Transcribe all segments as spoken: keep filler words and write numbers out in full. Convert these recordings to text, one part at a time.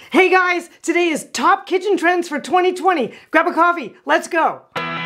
Hey guys, today is top kitchen trends for twenty twenty. Grab a coffee, let's go.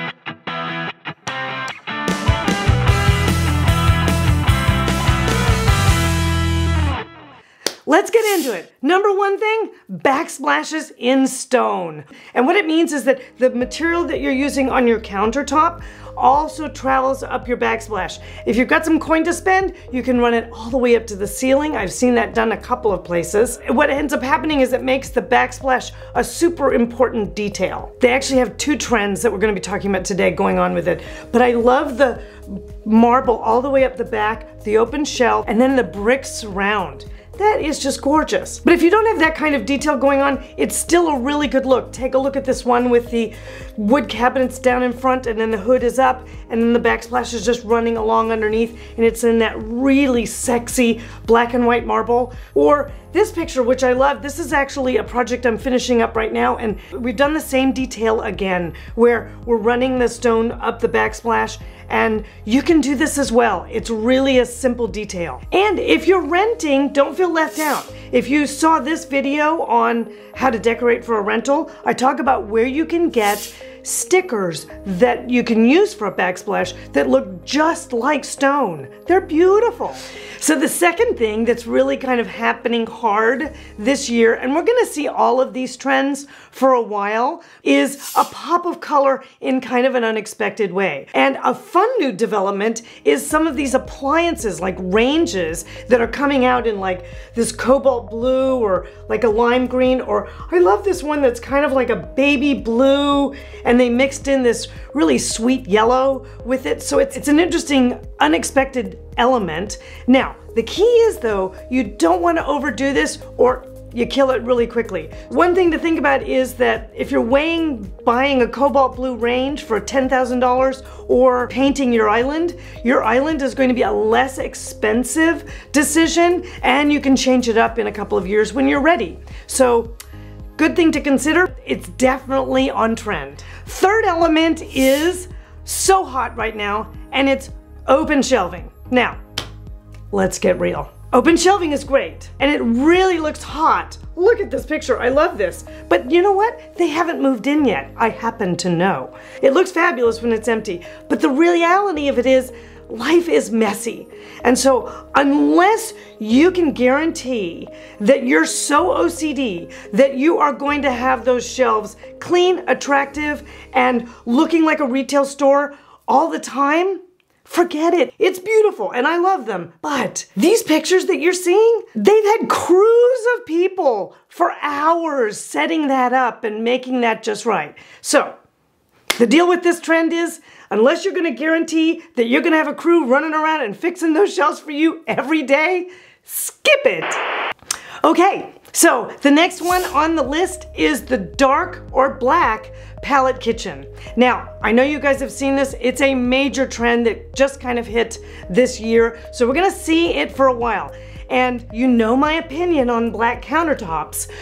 Let's get into it. Number one thing, backsplashes in stone. And what it means is that the material that you're using on your countertop also travels up your backsplash. If you've got some coin to spend, you can run it all the way up to the ceiling. I've seen that done a couple of places. What ends up happening is it makes the backsplash a super important detail. They actually have two trends that we're going to be talking about today going on with it. But I love the marble all the way up the back, the open shell, and then the brick surround. That is just gorgeous. But if you don't have that kind of detail going on, it's still a really good look. Take a look at this one with the wood cabinets down in front and then the hood is up and then the backsplash is just running along underneath and it's in that really sexy black and white marble. Or this picture, which I love, this is actually a project I'm finishing up right now, and we've done the same detail again, where we're running the stone up the backsplash, and you can do this as well. It's really a simple detail. And if you're renting, don't feel left out. If you saw this video on how to decorate for a rental, I talk about where you can get stickers that you can use for a backsplash that look just like stone. They're beautiful. So the second thing that's really kind of happening hard this year, and we're gonna see all of these trends for a while, is a pop of color in kind of an unexpected way. And a fun new development is some of these appliances like ranges that are coming out in like this cobalt blue or like a lime green, or I love this one that's kind of like a baby blue, and they mixed in this really sweet yellow with it. So it's, it's an interesting, unexpected element. Now, the key is though, you don't want to overdo this or you kill it really quickly. One thing to think about is that if you're weighing buying a cobalt blue range for ten thousand dollars or painting your island, your island is going to be a less expensive decision, and you can change it up in a couple of years when you're ready. So, good thing to consider, it's definitely on trend. Third element is so hot right now, and it's open shelving. Now, let's get real. Open shelving is great, and it really looks hot. Look at this picture, I love this. But you know what? They haven't moved in yet, I happen to know. It looks fabulous when it's empty, but the reality of it is, life is messy. And so unless you can guarantee that you're so O C D that you are going to have those shelves clean, attractive, and looking like a retail store all the time, forget it. It's beautiful and I love them. But these pictures that you're seeing, they've had crews of people for hours setting that up and making that just right. So the deal with this trend is, unless you're gonna guarantee that you're gonna have a crew running around and fixing those shelves for you every day, skip it. Okay, so the next one on the list is the dark or black palette kitchen. Now, I know you guys have seen this. It's a major trend that just kind of hit this year, so we're gonna see it for a while. And you know my opinion on black countertops,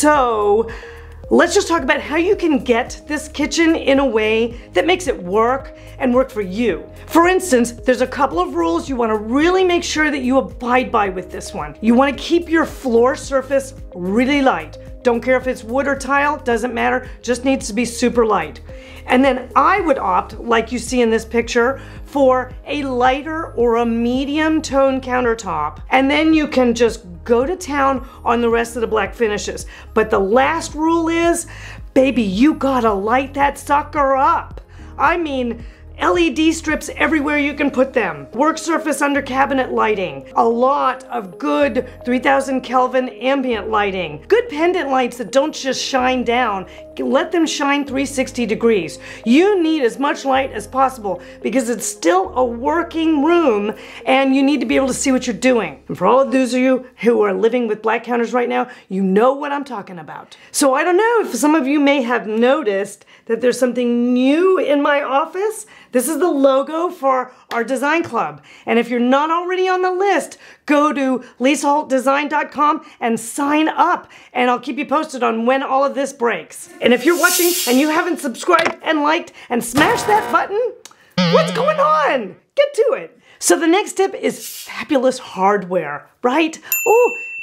so let's just talk about how you can get this kitchen in a way that makes it work and work for you. For instance, there's a couple of rules you want to really make sure that you abide by with this one. You want to keep your floor surface really light. Don't care if it's wood or tile, doesn't matter, just needs to be super light. And then I would opt, like you see in this picture, for a lighter or a medium tone countertop. And then you can just go to town on the rest of the black finishes. But the last rule is, baby, you gotta light that sucker up. I mean, L E D strips everywhere you can put them. Work surface under cabinet lighting. A lot of good three thousand Kelvin ambient lighting. Good pendant lights that don't just shine down. Let them shine three hundred sixty degrees. You need as much light as possible because it's still a working room and you need to be able to see what you're doing. And for all of those of you who are living with black counters right now, you know what I'm talking about. So I don't know if some of you may have noticed that there's something new in my office. This is the logo for our design club. And if you're not already on the list, go to lisa holt design dot com and sign up. And I'll keep you posted on when all of this breaks. And if you're watching and you haven't subscribed and liked and smashed that button, what's going on? Get to it. So the next tip is fabulous hardware, right? Oh,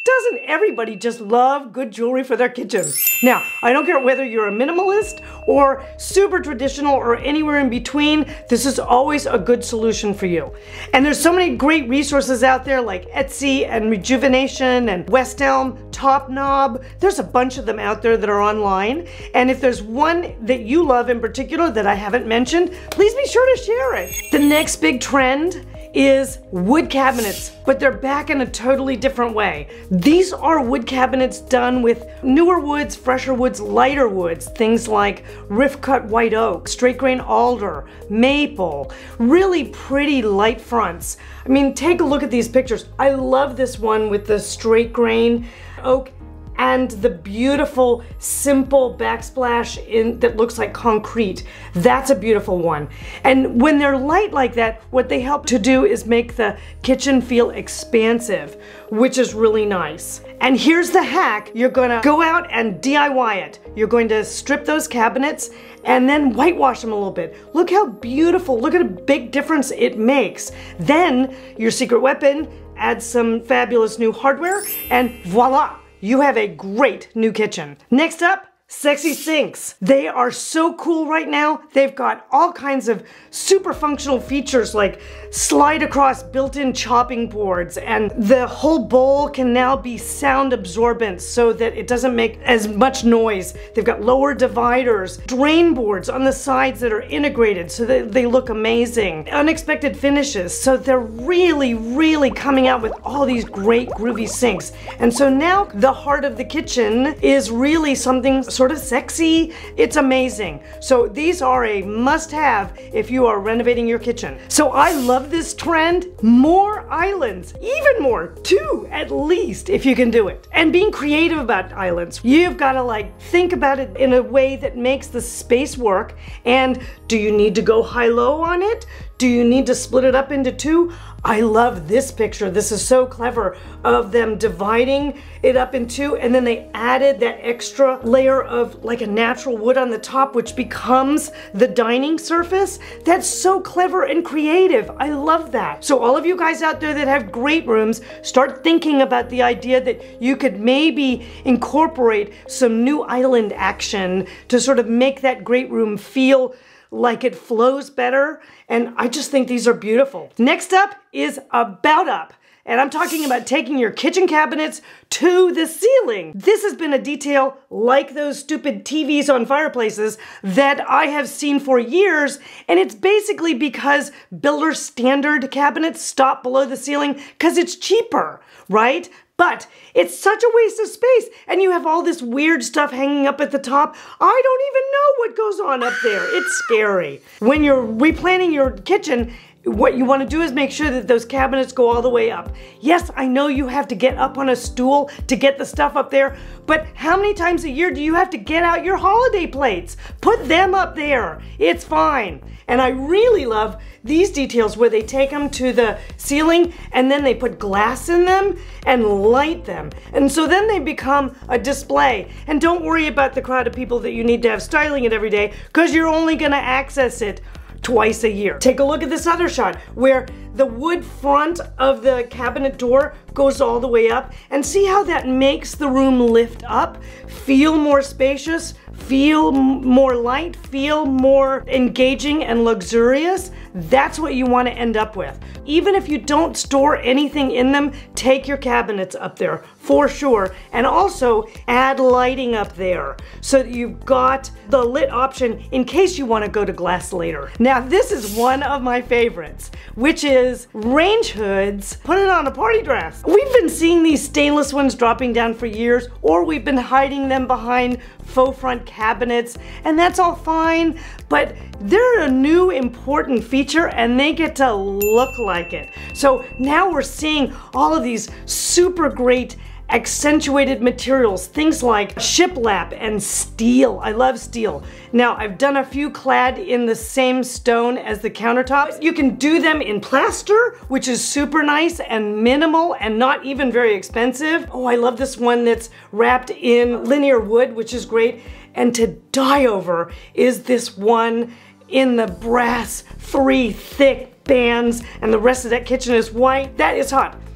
Doesn't everybody just love good jewelry for their kitchen? Now, I don't care whether you're a minimalist or super traditional or anywhere in between, this is always a good solution for you. And there's so many great resources out there like Etsy and Rejuvenation and West Elm, Top Knob. There's a bunch of them out there that are online. And if there's one that you love in particular that I haven't mentioned, please be sure to share it. The next big trend is wood cabinets, but they're back in a totally different way. These are wood cabinets done with newer woods, fresher woods, lighter woods, things like rift cut white oak, straight grain alder, maple, really pretty light fronts. I mean, take a look at these pictures. I love this one with the straight grain oak and the beautiful simple backsplash in that looks like concrete. That's a beautiful one. And when they're light like that, what they help to do is make the kitchen feel expansive, which is really nice. And here's the hack. You're gonna go out and D I Y it. You're going to strip those cabinets and then whitewash them a little bit. Look how beautiful, look at a big difference it makes. Then your secret weapon, add some fabulous new hardware and voila, you have a great new kitchen. Next up, sexy sinks. They are so cool right now. They've got all kinds of super functional features like slide across built-in chopping boards, and the whole bowl can now be sound absorbent so that it doesn't make as much noise. They've got lower dividers, drain boards on the sides that are integrated so that they look amazing, unexpected finishes. So they're really, really coming out with all these great groovy sinks. And so now the heart of the kitchen is really something sort of sexy. It's amazing. So these are a must-have if you are renovating your kitchen. So I love this trend. More islands, even more, two at least if you can do it. And being creative about islands. You've got to like think about it in a way that makes the space work. And do you need to go high-low on it? Do you need to split it up into two? I love this picture. This is so clever of them dividing it up in two, and then they added that extra layer of like a natural wood on the top, which becomes the dining surface. That's so clever and creative. I love that. So all of you guys out there that have great rooms, start thinking about the idea that you could maybe incorporate some new island action to sort of make that great room feel like it flows better. And I just think these are beautiful. Next up is about up. And I'm talking about taking your kitchen cabinets to the ceiling. This has been a detail like those stupid T Vs on fireplaces that I have seen for years. And it's basically because builder standard cabinets stop below the ceiling because it's cheaper, right? But it's such a waste of space, and you have all this weird stuff hanging up at the top. I don't even know what goes on up there. It's scary. When you're replanning your kitchen, what you want to do is make sure that those cabinets go all the way up. Yes, I know you have to get up on a stool to get the stuff up there, but how many times a year do you have to get out your holiday plates? Put them up there. It's fine. And I really love these details where they take them to the ceiling and then they put glass in them and light them. And so then they become a display. And don't worry about the crowd of people that you need to have styling it every day, because you're only going to access it twice a year. Take a look at this other shot where the wood front of the cabinet door goes all the way up, and see how that makes the room lift up, feel more spacious, feel more light, feel more engaging and luxurious. That's what you want to end up with. Even if you don't store anything in them, take your cabinets up there for sure, and also add lighting up there so that you've got the lit option in case you want to go to glass later. Now this is one of my favorites, which is range hoods. Put it on a party dress. We've been seeing these stainless ones dropping down for years, or we've been hiding them behind faux front cabinets, and that's all fine, but they're a new important feature and they get to look like it. So now we're seeing all of these super great accentuated materials, things like shiplap and steel. I love steel. Now I've done a few clad in the same stone as the countertops. You can do them in plaster, which is super nice and minimal and not even very expensive. Oh, I love this one that's wrapped in linear wood, which is great. And to die over is this one in the brass, three thick bands, and the rest of that kitchen is white. That is hot.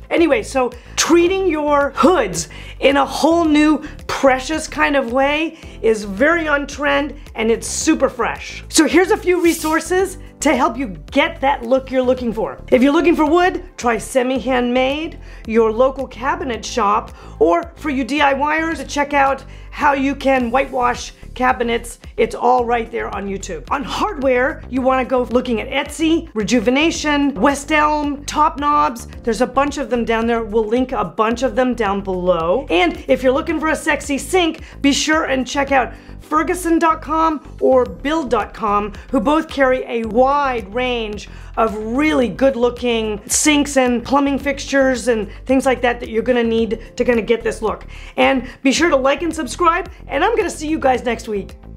Anyway, so treating your hoods in a whole new precious kind of way is very on trend and it's super fresh. So here's a few resources to help you get that look you're looking for. If you're looking for wood, try semi-handmade, your local cabinet shop, or for you DIYers to check out how you can whitewash cabinets. It's all right there on YouTube. On hardware, you want to go looking at Etsy, Rejuvenation, West Elm, Top Knobs. There's a bunch of them down there. We'll link a bunch of them down below. And if you're looking for a sexy sink, be sure and check out Ferguson dot com or Build dot com, who both carry a wide range of really good looking sinks and plumbing fixtures and things like that that you're gonna need to kind of get this look. And be sure to like and subscribe, and I'm gonna see you guys next week.